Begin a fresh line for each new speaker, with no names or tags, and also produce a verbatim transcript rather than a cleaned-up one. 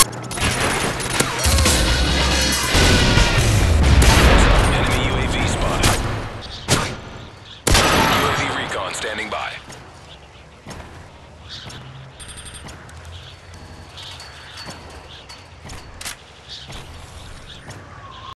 Enemy U A V spotted. U A V recon standing by.